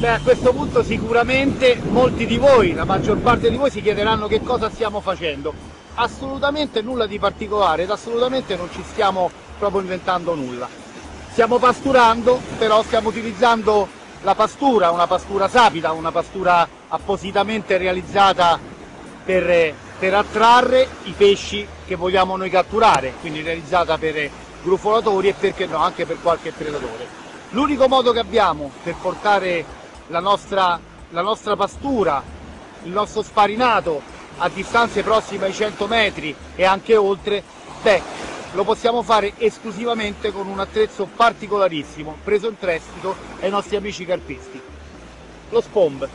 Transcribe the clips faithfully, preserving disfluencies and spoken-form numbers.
Beh, a questo punto sicuramente molti di voi, la maggior parte di voi, si chiederanno che cosa stiamo facendo. Assolutamente nulla di particolare ed assolutamente non ci stiamo proprio inventando nulla. Stiamo pasturando, però stiamo utilizzando la pastura, una pastura sapida, una pastura appositamente realizzata per, per attrarre i pesci che vogliamo noi catturare, quindi realizzata per grufolatori e perché no anche per qualche predatore. L'unico modo che abbiamo per portare la nostra, la nostra pastura, il nostro sfarinato a distanze prossime ai cento metri e anche oltre, beh, lo possiamo fare esclusivamente con un attrezzo particolarissimo preso in prestito ai nostri amici carpisti, lo Spomb.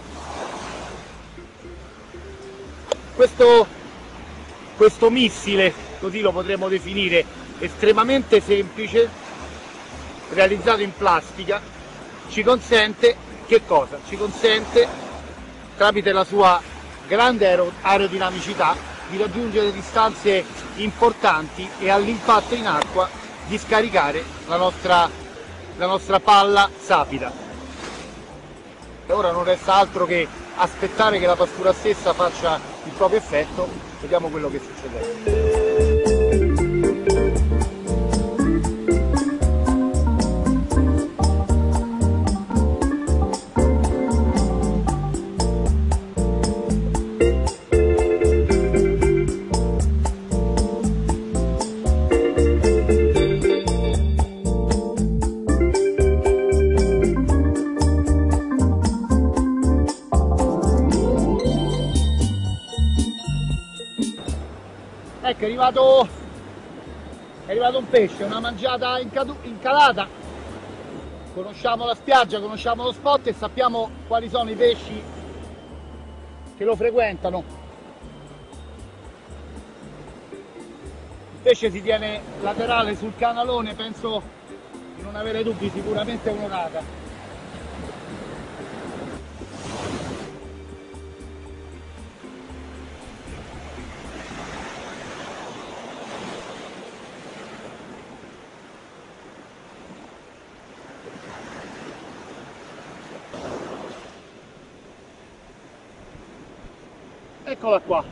Questo, questo missile, così lo potremmo definire, estremamente semplice, realizzato in plastica, ci consente che cosa? Ci consente, tramite la sua grande aer aerodinamicità, di raggiungere distanze importanti e all'impatto in acqua di scaricare la nostra, la nostra palla sapida. E ora non resta altro che aspettare che la pastura stessa faccia il proprio effetto, vediamo quello che succederà. Ecco, è arrivato, è arrivato un pesce, una mangiata incalata. Conosciamo la spiaggia, conosciamo lo spot e sappiamo quali sono i pesci che lo frequentano. Il pesce si tiene laterale sul canalone, penso di non avere dubbi, sicuramente è un'orata. Eccola qua.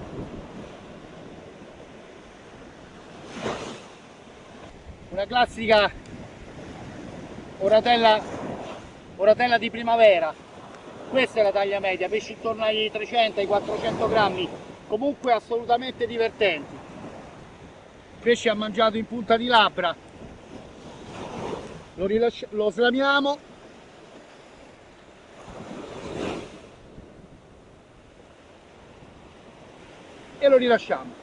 Una classica oratella, oratella di primavera. Questa è la taglia media, pesci intorno ai trecento ai quattrocento grammi, comunque assolutamente divertenti. Il pesce ha mangiato in punta di labbra, lo, lo slamiamo. E lo rilasciamo.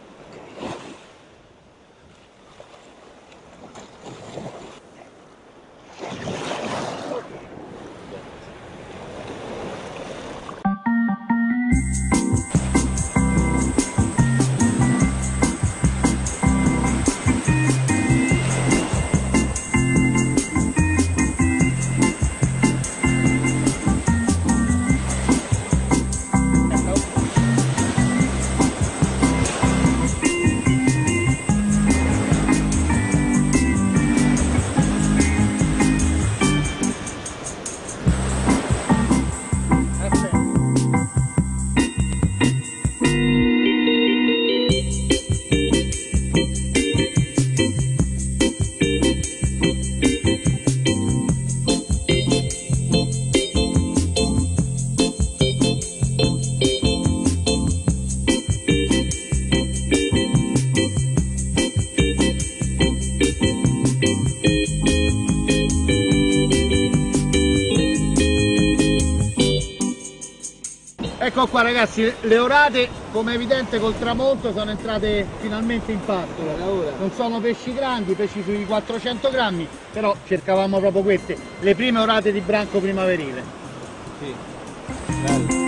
Ecco qua ragazzi, le orate come è evidente col tramonto sono entrate finalmente in pascolo. Non sono pesci grandi, pesci sui quattrocento grammi, però cercavamo proprio queste, le prime orate di branco primaverile. Sì. Bello.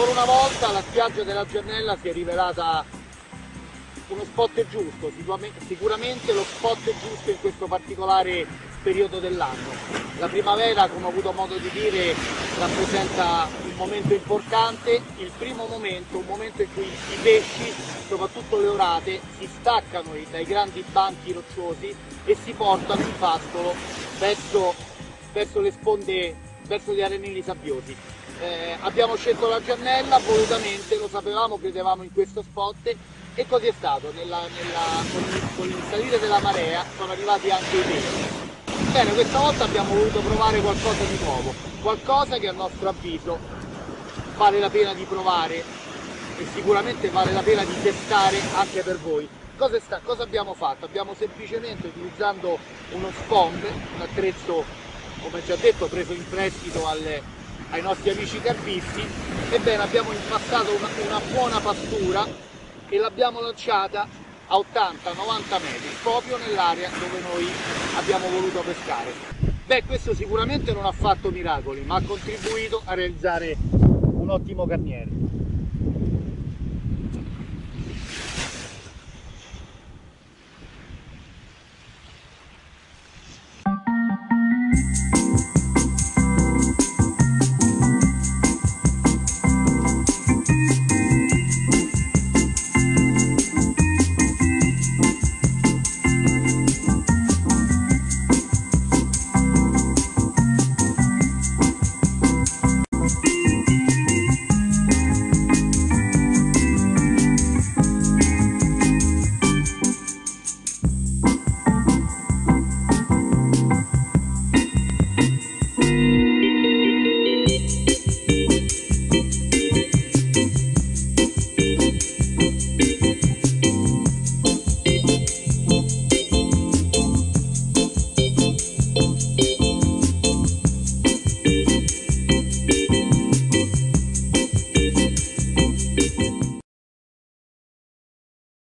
ancora una volta la spiaggia della Giannella si è rivelata uno spot giusto, sicuramente lo spot giusto in questo particolare periodo dell'anno. La primavera, come ho avuto modo di dire, rappresenta un momento importante, il primo momento, un momento in cui i pesci, soprattutto le orate, si staccano dai grandi banchi rocciosi e si portano in pascolo verso, verso le sponde, verso gli arenili sabbiosi. Eh, abbiamo scelto la Giannella volutamente, lo sapevamo, credevamo in questo spot e così è stato. Nella, nella, con, il, con il salire della marea sono arrivati anche i pesci. Bene, questa volta abbiamo voluto provare qualcosa di nuovo, qualcosa che a nostro avviso vale la pena di provare e sicuramente vale la pena di testare anche per voi. Cosa, sta, cosa abbiamo fatto? Abbiamo semplicemente, utilizzando uno spond, un attrezzo come già detto preso in prestito alle, ai nostri amici carpisti, ebbene abbiamo impassato una, una buona pastura e l'abbiamo lanciata a ottanta novanta metri, proprio nell'area dove noi abbiamo voluto pescare. Beh, questo sicuramente non ha fatto miracoli, ma ha contribuito a realizzare un ottimo carniere.